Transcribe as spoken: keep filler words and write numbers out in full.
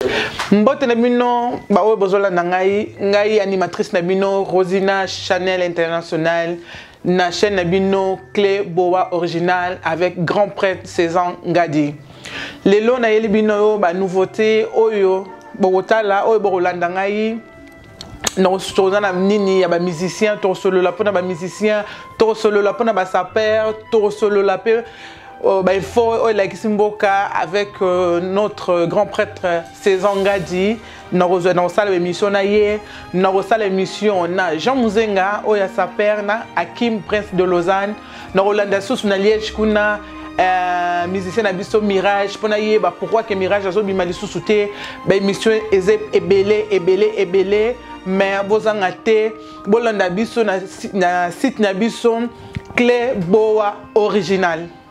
Mbote na bino ba oyo bozola na ngai ngai animatrice na bino Rosina Chanel International na chaîne na bino Clé Boa Original avec grand prêtre César Ngadi. Lelo na yeli bino yo ba nouveauté oyo bokotala oyo bokolanda ngai na solo na nini ya ba musicien to solo la pona ba musicien to solo la pona ba saper to solo la pe Oh, bah, il faut oh, like Simboka avec euh, notre grand prêtre César Ngadi. Nous avons fait l'émission nous avons fait l'émission na Jean Mouzenga oh ya sa père na Hakim Prince de Lausanne. Nous avons fait na Liège kuna euh, musicien na biso Mirage pour na yeba pourquoi que Mirage azo bimali sous-souté bah émission ezep ebelé ebelé ebelé mais bozanga te bolanda biso na na site na biso Clé Boa Original.